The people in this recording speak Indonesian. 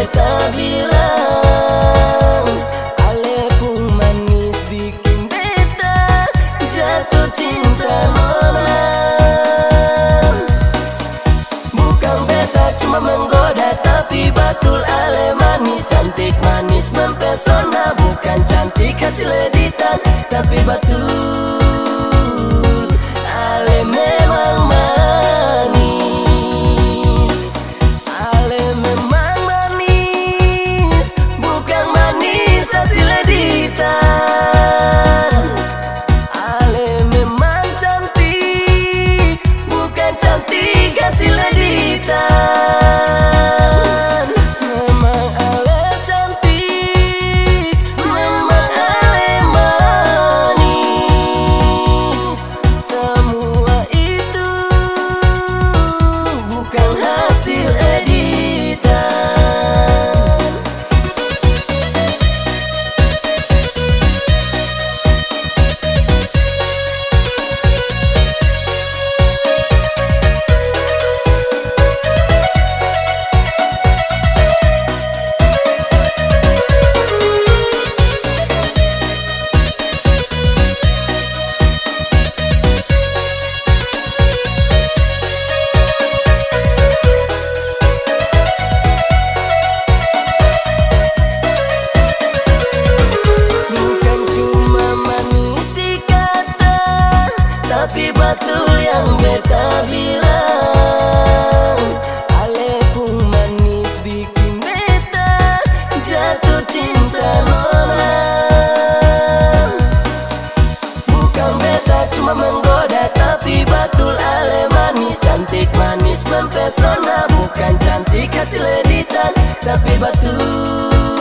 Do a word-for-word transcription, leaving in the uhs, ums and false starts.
beta bilang, ale pun manis bikin beta jatuh cinta nona. Bukan beta cuma menggoda, tapi betul ale manis, cantik manis mempesona. Bukan cantik hasil editan, tapi betul ale memang manis. Ale memang manis, bukan manis hasil editan. Ale memang cantik, bukan cantik hasil editan. Memang ale cantik, memang ale manis. Semua itu bukan hasil editan. Bukan cuma manis di kata, tapi betul yang beta bilang, ale pun manis bikin beta jatuh cinta nona. Bukan beta cuma menggoda, tapi betul ale manis, cantik manis mempesona. Bukan cantik hasil editan, tapi betul